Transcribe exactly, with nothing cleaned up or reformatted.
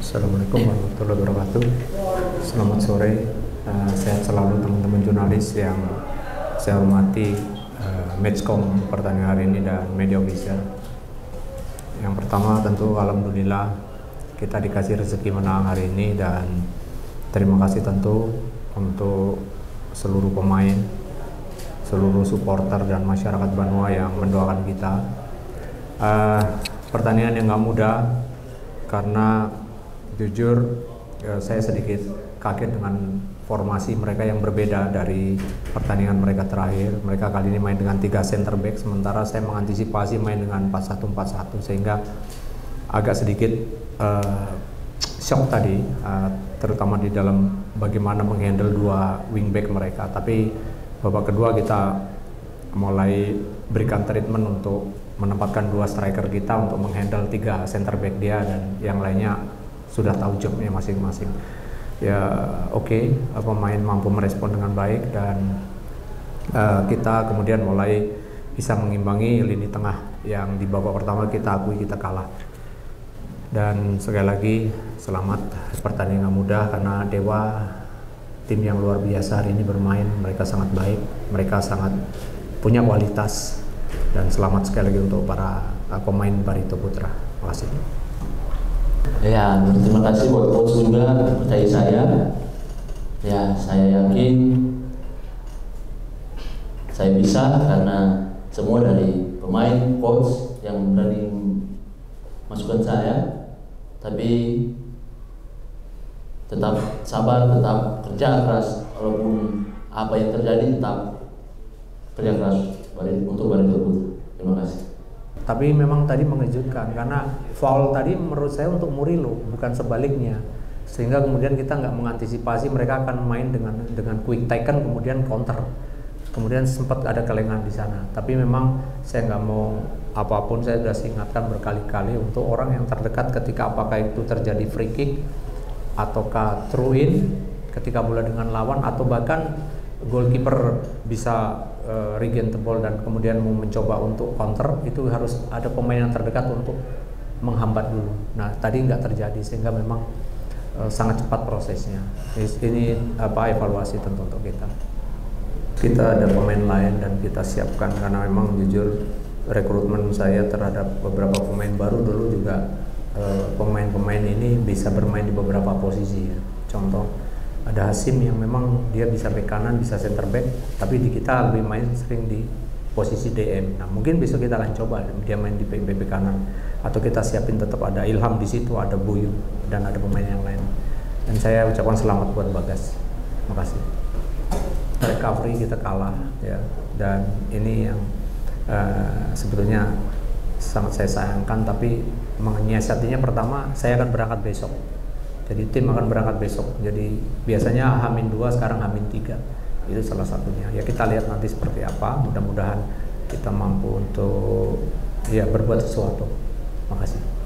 Assalamualaikum warahmatullahi wabarakatuh. Selamat sore, uh, sehat selalu teman-teman jurnalis yang saya hormati, uh, Matchcom pertandingan hari ini dan media official. Yang pertama tentu alhamdulillah kita dikasih rezeki menang hari ini, dan terima kasih tentu untuk seluruh pemain, seluruh supporter dan masyarakat Banua yang mendoakan kita. Uh, pertandingan yang nggak mudah karena jujur ya, saya sedikit kaget dengan formasi mereka yang berbeda dari pertandingan mereka terakhir. Mereka kali ini main dengan tiga center back, sementara saya mengantisipasi main dengan empat satu empat satu, sehingga agak sedikit uh, shock tadi, uh, terutama di dalam bagaimana menghandle dua wingback mereka. Tapi babak kedua kita mulai berikan treatment untuk menempatkan dua striker kita untuk menghandle tiga center back dia, dan yang lainnya sudah tahu jobnya masing-masing. Ya oke, okay, pemain mampu merespon dengan baik, dan uh, kita kemudian mulai bisa mengimbangi lini tengah yang di babak pertama kita akui kita kalah. Dan sekali lagi selamat, pertandingan mudah karena Dewa tim yang luar biasa hari ini bermain. Mereka sangat baik, mereka sangat punya kualitas, dan selamat sekali lagi untuk para uh, pemain Barito Putra. Terima kasih. Ya, terima kasih buat coach juga percaya saya. Ya, saya yakin saya bisa karena semua dari pemain, coach yang berani masukkan saya. Tapi tetap sabar, tetap kerja keras, walaupun apa yang terjadi tetap kerja keras untuk Barito Putra. Terima kasih. Tapi memang tadi mengejutkan karena foul tadi menurut saya untuk Murilo, bukan sebaliknya, sehingga kemudian kita nggak mengantisipasi mereka akan main dengan dengan quick taken kemudian counter, kemudian sempat ada kelengan di sana. Tapi memang saya nggak mau apapun, saya sudah ingatkan berkali-kali untuk orang yang terdekat ketika apakah itu terjadi free kick ataukah throw in ketika bola dengan lawan, atau bahkan goalkeeper bisa uh, regain the ball dan kemudian mau mencoba untuk counter, itu harus ada pemain yang terdekat untuk menghambat dulu. Nah tadi nggak terjadi, sehingga memang uh, sangat cepat prosesnya. Ini apa evaluasi tentu untuk kita. Kita ada pemain lain dan kita siapkan, karena memang jujur rekrutmen saya terhadap beberapa pemain baru dulu juga pemain-pemain uh, ini bisa bermain di beberapa posisi ya. Contoh ada Hasim yang memang dia bisa bek kanan, bisa center back, tapi di kita lebih main sering di posisi D M. Nah mungkin besok kita akan coba dia main di bek kanan, atau kita siapin tetap ada Ilham di situ, ada Buyu, dan ada pemain yang lain. Dan saya ucapkan selamat buat Bagas. Makasih. Recovery kita kalah ya, dan ini yang uh, sebetulnya sangat saya sayangkan, tapi menyiasatinya pertama saya akan berangkat besok. Jadi tim akan berangkat besok. Jadi biasanya Hamin dua, sekarang Hamin tiga. Itu salah satunya. Ya kita lihat nanti seperti apa. Mudah-mudahan kita mampu untuk ya berbuat sesuatu. Makasih.